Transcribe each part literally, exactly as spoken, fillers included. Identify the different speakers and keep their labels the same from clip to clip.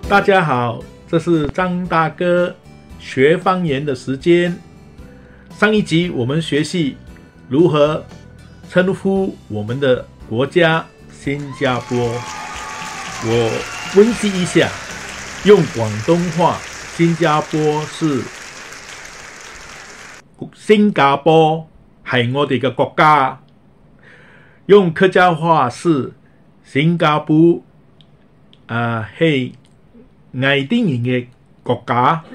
Speaker 1: 大家好，这是张大哥学方言的时间。上一集我们学习如何称呼我们的国家新加坡。我温习一下，用广东话，新加坡是新加坡係我哋嘅國家。用客家話是新加坡啊係外地人嘅國家。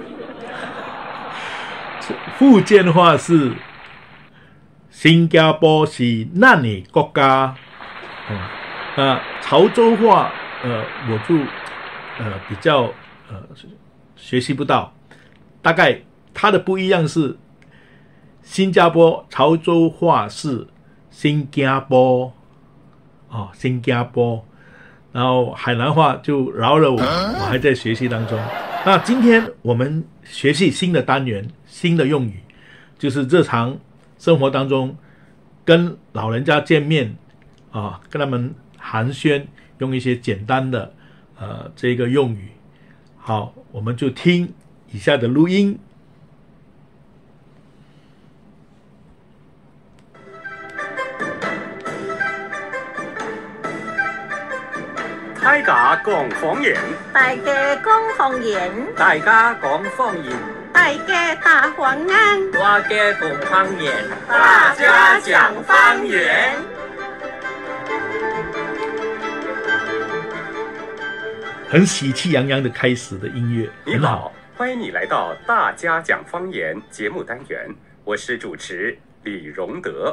Speaker 1: 福建話是新加坡是咱嘅國家。嗯啊，潮州話呃我就呃比較呃學習不到，大概它的不一樣是新加坡潮州話是新加坡哦，新加坡，然後海南話就饒了我，我還在學習當中。那今天我們學習新的單元，新的用語，就是日常生活當中跟老人家見面啊，跟他們寒暄，用一些簡單的呃這個用語。好，我們就聽以下的錄音。
Speaker 2: 大家講方言，
Speaker 3: 大家講方言，
Speaker 4: 大家講方言，
Speaker 3: 大家打方言，
Speaker 4: 大家講方言，
Speaker 3: 大家講方言。
Speaker 1: 很喜氣洋洋的開始的音樂，
Speaker 2: 你好，歡迎你來到大家講方言節目單元，我是主持李榮德。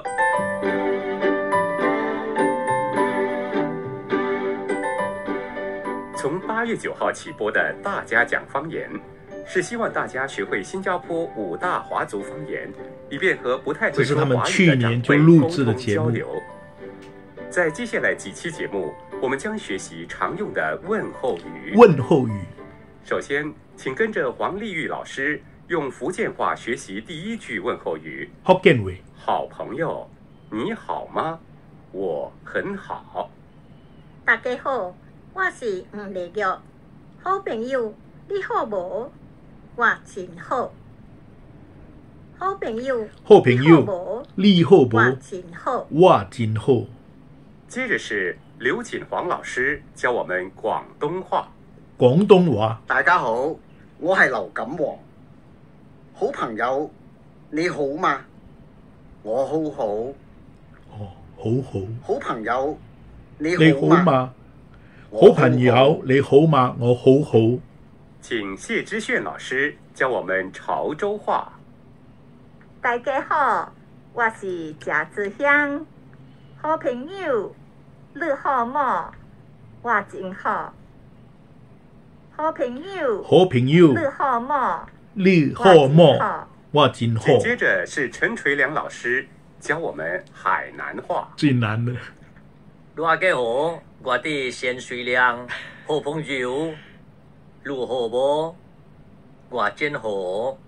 Speaker 2: 從八月九號起播的《大家講方言》，是希望大家學會新加坡五大華族方言，以便和不太會說華語的長輩溝通交流。在接下來幾期節目，我們將學習常用的問候語。
Speaker 1: 問候語。
Speaker 2: 首先，請跟着黃麗玉老師用福建話學習第一句問候語。
Speaker 1: 福建話。
Speaker 2: 好朋友，你好嗎？我很好。
Speaker 3: 大家好。我是吳麗玉，好朋友，你好無？我真好。好朋友，
Speaker 1: 好朋友，你好無？
Speaker 3: 我真好。
Speaker 1: 我真好。
Speaker 2: 接着是劉錦煌老師教我們廣東話。
Speaker 1: 廣東話。
Speaker 5: 大家好，我係劉錦煌。好朋友，你好嗎？我好好。
Speaker 1: 哦，好好。
Speaker 5: 好朋友，你
Speaker 1: 你好嗎？好朋友，你好嗎？我好好。
Speaker 2: 請謝之炫老師教我們潮州話。
Speaker 3: 大家好，我是謝之香。好朋友，你好嗎？我真好。好朋友，
Speaker 1: 好朋友，
Speaker 3: 你好嗎？
Speaker 1: 你好嗎？我真好。
Speaker 2: 緊接着是陳垂良老師教我們海南話。
Speaker 1: 最難的。
Speaker 4: 大家好。我的陳水良，好朋友，你好無？我真好。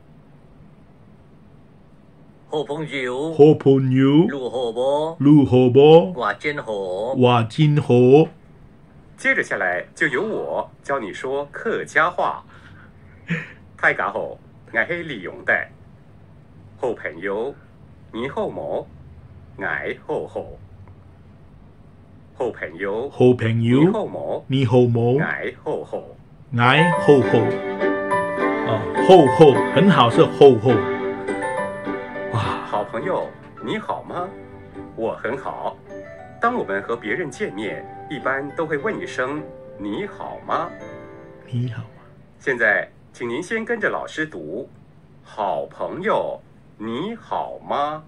Speaker 4: 好朋友，
Speaker 1: 好朋友，
Speaker 4: 你好無？
Speaker 1: 你好無？
Speaker 4: 我真好。
Speaker 1: 我真好。
Speaker 2: 接着下來就由我教你說客家話。大家好，我係李榮德。好朋友，你好無？我好好。好朋友，
Speaker 1: 好朋友，
Speaker 2: 你好冇？
Speaker 1: 你好冇？
Speaker 2: 愛好好，
Speaker 1: 愛好好，哦，好好，很好是好好。哇，
Speaker 2: 好朋友，你好嗎？我很好。當我們和別人見面，一般都會問一聲你好嗎？
Speaker 1: 你好嗎？
Speaker 2: 現在，請您先跟着老師讀：好朋友，你好嗎？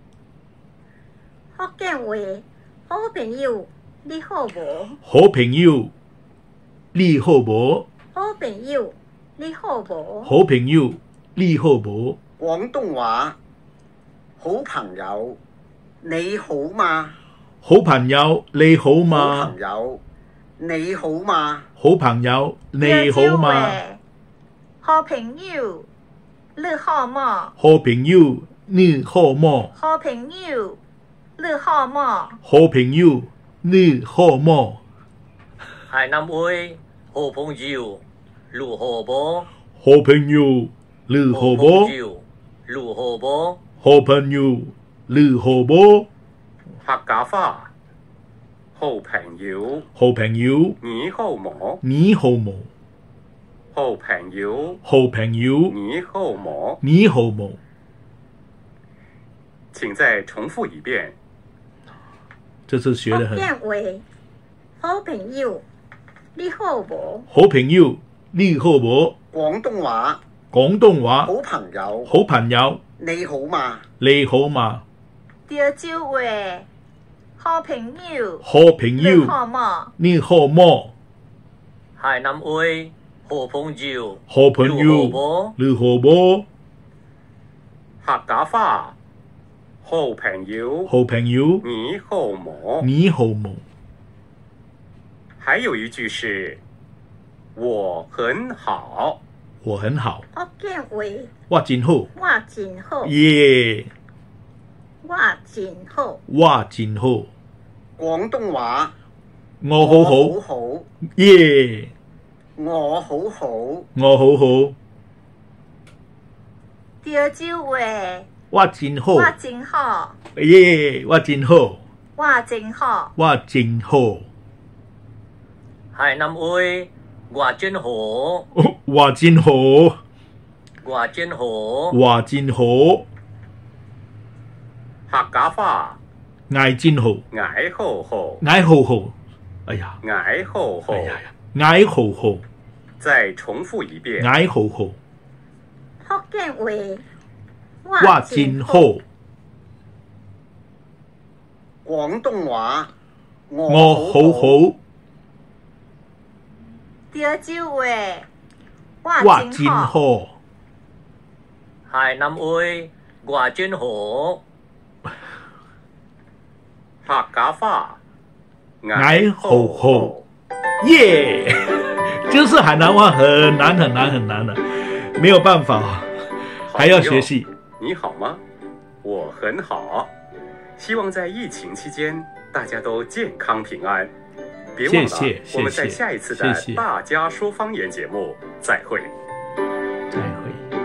Speaker 3: 福建話，好朋友。你好無？
Speaker 1: 好朋友，你好無？
Speaker 3: 好朋友，你好無？
Speaker 1: 好朋友，你好無？
Speaker 5: 廣東話，好朋友，你好嗎？
Speaker 1: 好朋友，你好嗎？
Speaker 5: 好朋友，你好嗎？
Speaker 1: 好朋友，你好嗎？
Speaker 3: 好朋友，你好嗎？
Speaker 1: 好朋友，你好嗎？
Speaker 3: 好朋友，你好嗎？
Speaker 1: 好朋友。你好嗎？
Speaker 4: 海南話好朋友， 路好不？
Speaker 1: 好朋友，你好不？
Speaker 4: 路好不？
Speaker 1: 好朋友，你好不？
Speaker 2: 客家话，好朋友，
Speaker 1: 好朋友，
Speaker 2: 你好麼？
Speaker 1: 你好麼？
Speaker 2: 好朋友，
Speaker 1: 好朋友，
Speaker 2: 你好麼？
Speaker 1: 你好麼？
Speaker 2: 请再重复一遍。
Speaker 1: 这次学得很。
Speaker 3: 福建话，好朋友，你好無？
Speaker 1: 好朋友，你好無？
Speaker 5: 廣東話，
Speaker 1: 廣東話，
Speaker 5: 好朋友，
Speaker 1: 好朋友，
Speaker 5: 你好嘛？
Speaker 1: 你好嘛？
Speaker 3: 潮州話，好朋友，
Speaker 1: 好朋
Speaker 3: 你
Speaker 1: 友，
Speaker 3: 好麼？
Speaker 1: 你好麼？
Speaker 4: 海南話，好朋友，
Speaker 1: 好朋友，你好無？
Speaker 2: 客家話，好朋友，
Speaker 1: 好朋友，
Speaker 2: 你好麼？
Speaker 1: 你好麼？
Speaker 2: 还有一句是我很好，
Speaker 1: 我很好，
Speaker 3: 福建話，
Speaker 1: 我真好，
Speaker 3: 我真好，
Speaker 1: 耶，
Speaker 3: 我真好。
Speaker 1: 我真好，
Speaker 5: 廣東話，
Speaker 1: 我好好，
Speaker 5: 我好好，
Speaker 1: 耶，
Speaker 5: 我好好，
Speaker 1: 我好好，
Speaker 3: 潮州話，
Speaker 1: 我真好，
Speaker 3: 我真好，
Speaker 1: 耶，我真好，
Speaker 3: 我真好。
Speaker 1: 我真好，
Speaker 4: 海南話，我真好，
Speaker 1: 我真好，
Speaker 4: 我真好，
Speaker 1: 我真好，
Speaker 2: 客家話，
Speaker 1: 我真好，
Speaker 2: 我好好，
Speaker 1: 我好好，哎呀，
Speaker 2: 我好好
Speaker 1: 哎，呀呀，我好好，
Speaker 2: 再重复一遍。
Speaker 1: 我好好，
Speaker 3: 福建話，
Speaker 1: 我真好，
Speaker 5: 廣東話，
Speaker 1: 我
Speaker 5: 我
Speaker 1: 好
Speaker 5: 好好，
Speaker 1: 好，
Speaker 3: 潮州話，
Speaker 1: 我
Speaker 3: 我
Speaker 1: 真
Speaker 3: 真好。
Speaker 1: 好，
Speaker 4: 海南話，我真好，
Speaker 2: 客家話，
Speaker 1: 我好好，耶！就是海南话很难很难很难的，没有办法，还要学习。
Speaker 2: 你好吗？我很好，希望在疫情期间大家都健康平安。别忘了，
Speaker 1: 谢谢
Speaker 2: 我们在
Speaker 1: 谢谢
Speaker 2: 下一次的
Speaker 1: 谢谢
Speaker 2: 大家说方言节目再会。
Speaker 1: 再会。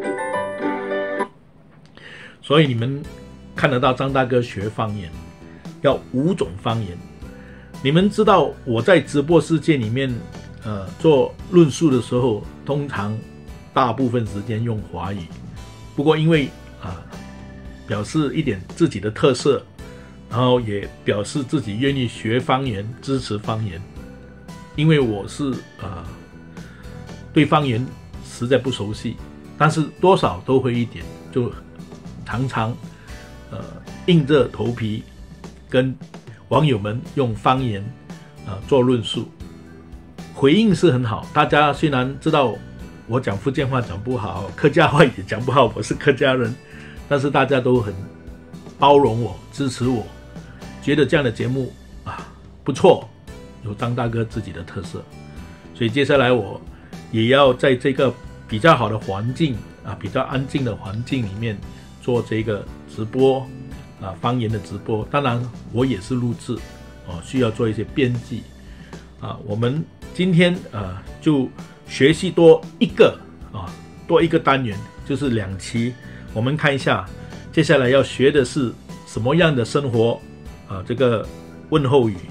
Speaker 1: 所以你们看得到张大哥学方言，要五种方言。你们知道我在直播世界里面，呃，做论述的时候，通常大部分时间用华语。不过因为啊、呃，表示一点自己的特色，然后也表示自己愿意学方言，支持方言。因为我是啊、呃，对方言实在不熟悉，但是多少都会一点，就常常呃硬着头皮跟网友们用方言啊、呃、做论述，回应是很好。大家虽然知道我讲福建话讲不好，客家话也讲不好，我是客家人，但是大家都很包容我，支持我，觉得这样的节目啊不错，有张大哥自己的特色。所以接下来我也要在这个比较好的环境啊，比较安静的环境里面做这个直播啊，方言的直播。当然我也是录制哦，需要做一些编辑啊。我们今天啊就学习多一个啊，多一个单元，就是两期。我们看一下接下来要学的是什么样的生活啊，这个问候语。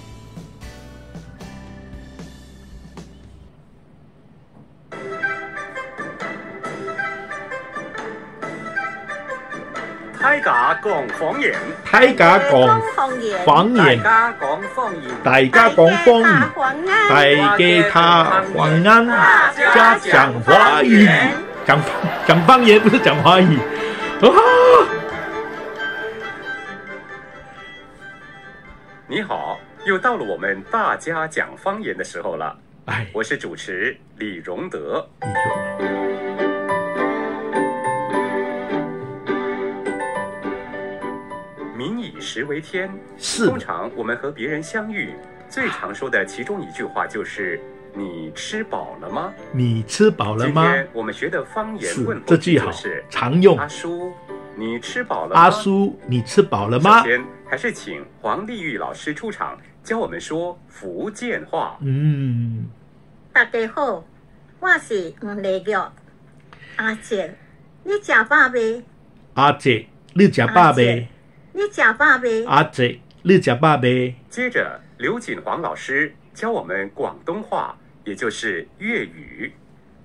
Speaker 2: 大家講方言，
Speaker 1: 大家講方言，
Speaker 4: 大家講方言，
Speaker 1: 大家講方言，大家他黃安加講華語，講講方言不是講華語。啊！
Speaker 2: 你好，又到了我們大家講方言的時候了。
Speaker 1: 哎，
Speaker 2: 我是主持李榮德。民以食為天，
Speaker 1: 是
Speaker 2: 通常我們和別人相遇，最常說的其中一句話就是“你吃飽了嗎？”
Speaker 1: 你吃飽了嗎？
Speaker 2: 今天我們學的方言問候
Speaker 1: 這句好，常用。
Speaker 2: 阿叔，你吃飽了嗎？
Speaker 1: 阿叔，你吃飽了嗎？
Speaker 2: 首先，還是請黃麗玉老師出場，教我們說福建話。
Speaker 1: 嗯，
Speaker 3: 大家好， 我是黄丽玉。阿姐，你食饱未？
Speaker 1: 阿姐，你食饱未？
Speaker 3: 你食饱未？
Speaker 1: 阿姐，你食饱未？
Speaker 2: 接着，刘锦煌老师教我们广东话，也就是粤语。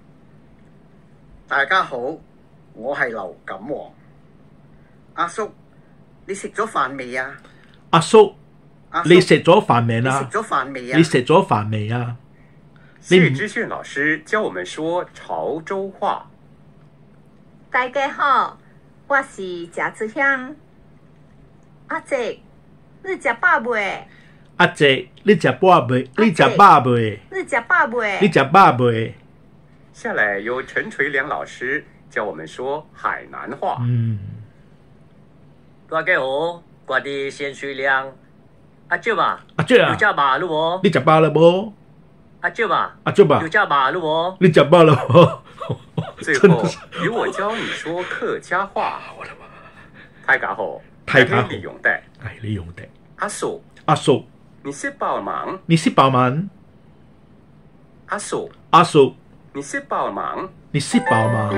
Speaker 5: 大家好，我係劉錦王。阿叔，你食咗飯未啊？
Speaker 1: 阿叔，你食咗飯未啊？
Speaker 5: 你食咗飯未啊？
Speaker 1: 你食咗飯未啊？
Speaker 2: 谢之炫老师教我们说潮州话。
Speaker 3: 大家好，我是謝志香。阿姐，你食飽未？
Speaker 1: 阿姐，你食飽未？你食飽未？
Speaker 3: 你食飽未？
Speaker 1: 你食飽未？
Speaker 2: 下来由陈垂良老师教我们说海南话。
Speaker 1: 嗯，
Speaker 4: 大家好，我的先水亮。阿舅嘛，
Speaker 1: 阿舅啊，
Speaker 4: 有食饱了无？
Speaker 1: 你食飽了無？
Speaker 4: 阿舅嘛，
Speaker 1: 阿舅吧，
Speaker 4: 有食飽了無？
Speaker 1: 你食飽了無？
Speaker 2: 最後由我教你說客家話。大家好，
Speaker 1: 大家好，
Speaker 2: 利用的，
Speaker 1: 係利用的。
Speaker 2: 阿叔，
Speaker 1: 阿叔，
Speaker 2: 你識爆忙？
Speaker 1: 你識爆忙？
Speaker 2: 阿叔，
Speaker 1: 阿叔，
Speaker 2: 你識爆忙？
Speaker 1: 你識爆忙？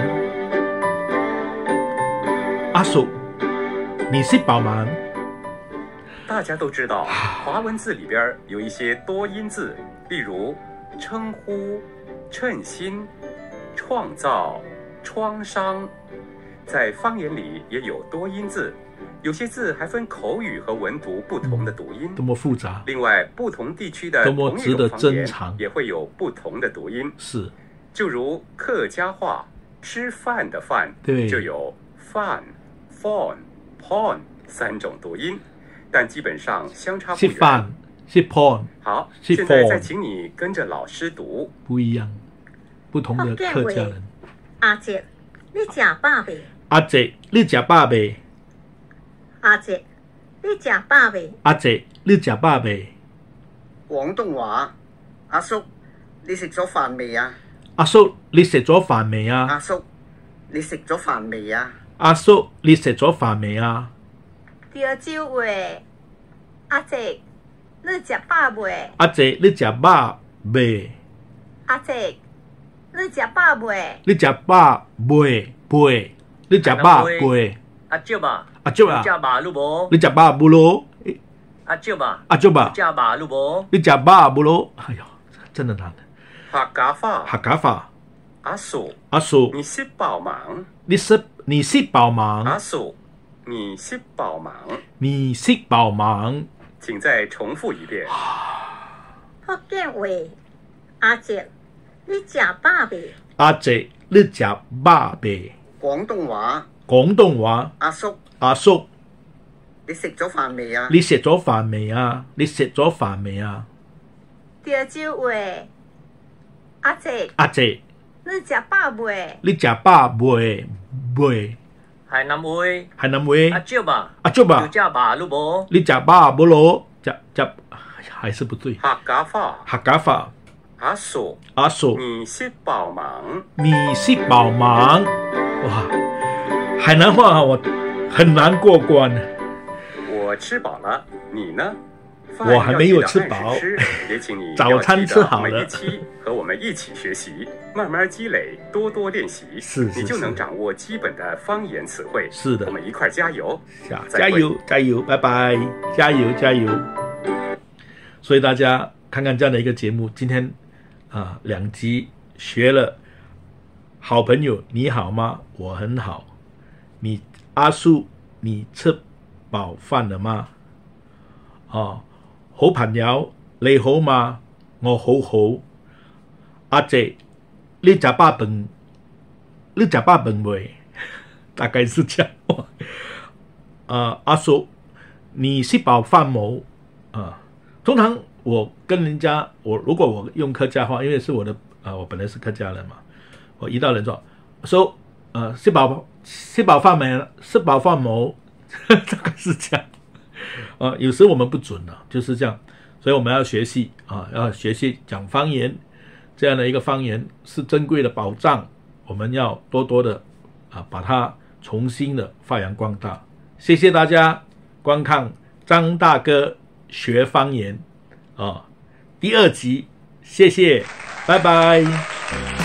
Speaker 1: 阿叔，你識爆忙？
Speaker 2: 大家都知道，华文字里边有一些多音字，例如称呼、称心、创造、创伤。在方言里也有多音字，有些字还分口语和文读不同的读音，
Speaker 1: 多么复杂。
Speaker 2: 另外，不同地区的同一种方言也会有不同的读音。
Speaker 1: 是，
Speaker 2: 就如客家话吃饭的饭，
Speaker 1: 对，
Speaker 2: 就有饭、phone、pon 三种读音。但基本上相差不远。
Speaker 1: 是饭，是 porn。
Speaker 2: 好，
Speaker 1: 是
Speaker 2: 现在再请你跟着老师读。
Speaker 1: 不一样，不同的客家人。
Speaker 3: 阿姐，你食飽未？
Speaker 1: 阿姐，你食飽未？
Speaker 3: 阿姐，你食飽未？
Speaker 1: 阿姐，你食飽未？
Speaker 5: 廣東話，阿叔，你食咗飯未啊？
Speaker 1: 阿叔，你食咗飯未啊？
Speaker 5: 阿叔，你食咗飯未啊？
Speaker 1: 阿叔，你食咗飯未啊？
Speaker 3: 潮州話，阿姐，你食飽未？
Speaker 1: 阿姐，你食飽未？
Speaker 3: 阿姐，你食飽未？
Speaker 1: 你食飽未？未？你食飽未？
Speaker 4: 阿舅嘛，
Speaker 1: 阿舅啊，
Speaker 4: 你食飽了無？
Speaker 1: 你食飽不咯？
Speaker 4: 阿舅嘛，
Speaker 1: 阿舅吧，
Speaker 4: 你食飽了無？
Speaker 1: 你食飽不咯？哎呦，真的難。
Speaker 2: 客家話，
Speaker 1: 客家話，
Speaker 2: 阿叔，
Speaker 1: 阿叔，
Speaker 2: 你識爆忙？
Speaker 1: 你識你識爆忙？
Speaker 2: 阿叔，你識爆忙？
Speaker 1: 你識爆忙？
Speaker 2: 請再重複一遍。
Speaker 3: 福建話，阿姐，你食飽未？
Speaker 1: 阿姐，你食飽未？
Speaker 5: 廣東話，
Speaker 1: 廣東話，
Speaker 5: 阿叔，
Speaker 1: 阿叔，
Speaker 5: 你食咗飯未啊？
Speaker 1: 你食咗飯未啊？你食咗飯未啊？
Speaker 3: 潮州話，阿姐，
Speaker 1: 阿姐，
Speaker 3: 你食飽未？
Speaker 1: 你食飽未？未？
Speaker 4: 海南話，
Speaker 1: 海南話，
Speaker 4: 阿舅嘛，
Speaker 1: 阿舅吧，
Speaker 4: 有食飽了無？
Speaker 1: 你食飽不咯？食食，還是不對。
Speaker 2: 客家話，
Speaker 1: 客家話，
Speaker 2: 阿叔，
Speaker 1: 阿叔，
Speaker 2: 你識爆忙？
Speaker 1: 你識爆忙？哇，海南話我很難過關。
Speaker 2: 我吃飽了，你呢？
Speaker 1: 我還沒有吃飽，
Speaker 2: 也請你
Speaker 1: 早餐吃好了。
Speaker 2: 每一期和我們一起學習，慢慢積累，多多練習，
Speaker 1: 是是
Speaker 2: 你就能掌握基本的方言詞彙。
Speaker 1: 是的，
Speaker 2: 我們一塊加油，
Speaker 1: 加油加油，拜拜，加油加油。所以大家看看這樣的一個節目，今天啊兩集學了。好朋友你好嗎？我很好。你阿叔，你吃飽飯了嗎？哦。好朋友你好嗎？我好好。阿姐，你食飽飯？你食飽飯未？大概是這樣。呃，阿叔，你吃飽飯冇？啊，通常我跟人家，我如果我用客家話，因為是我的，啊、呃，我本來是客家人嘛，我一到人說，說，呃，吃飽吃飽飯沒？吃飽飯冇？大概是這樣。啊，有時我們不準了，就是這樣，所以我們要學習啊，要學習講方言，這樣的一個方言是珍貴的寶藏，我們要多多的啊，把它重新的發揚光大。謝謝大家觀看張大哥學方言啊，第二集，謝謝，拜拜。